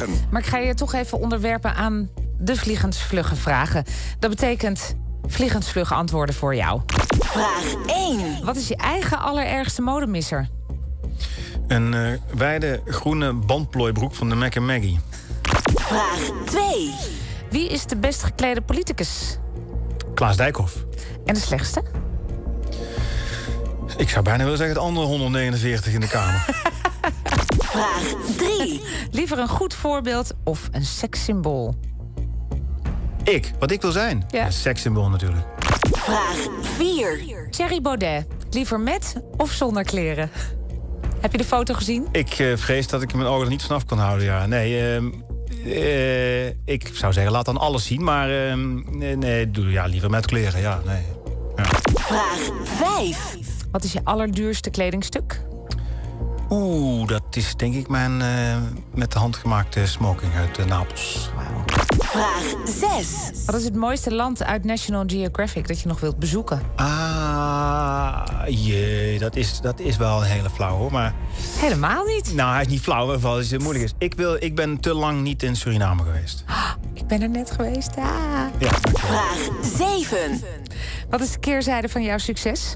vragen. Maar ik ga je toch even onderwerpen aan de vliegensvlugge vragen. Dat betekent vliegensvlugge antwoorden voor jou. Vraag 1. Wat is je eigen allerergste modemisser? Een wijde groene bandplooibroek van de Mac & Maggie. Vraag 2. Wie is de best geklede politicus? Klaas Dijkhoff. En de slechtste? Ik zou bijna willen zeggen het andere 149 in de Kamer. Vraag 3. Liever een goed voorbeeld of een sekssymbool? Wat ik wil zijn? Ja. Een sekssymbool natuurlijk. Vraag 4. Thierry Baudet. Liever met of zonder kleren? Heb je de foto gezien? Ik vrees dat ik mijn ogen er niet vanaf kan houden, ja. Nee, ik zou zeggen, laat dan alles zien. Maar nee, doe liever met kleren, ja. Nee. Ja. Vraag 5. Wat is je allerduurste kledingstuk? Dat is denk ik mijn met de hand gemaakte smoking uit Napels. Wauw. Vraag 6. Wat is het mooiste land uit National Geographic dat je nog wilt bezoeken? Dat is wel een hele flauw, hoor. Maar Helemaal niet. nou, hij is niet flauw, in ieder geval, als het moeilijk is. Ik ben te lang niet in Suriname geweest. Ik ben er net geweest. Ah. Ja, dankjewel. Vraag 7. Wat is de keerzijde van jouw succes?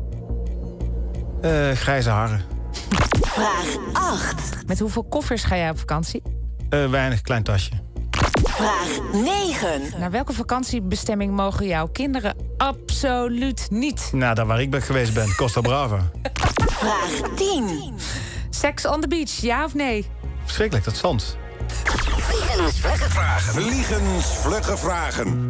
Grijze haren. Vraag 8. Met hoeveel koffers ga jij op vakantie? Weinig, klein tasje. Vraag 9. Naar welke vakantiebestemming mogen jouw kinderen absoluut niet? Nou, daar waar ik geweest ben, Costa Brava. Vraag 10. Sex on the beach, ja of nee? Verschrikkelijk, dat zand. Vliegensvlugge vragen.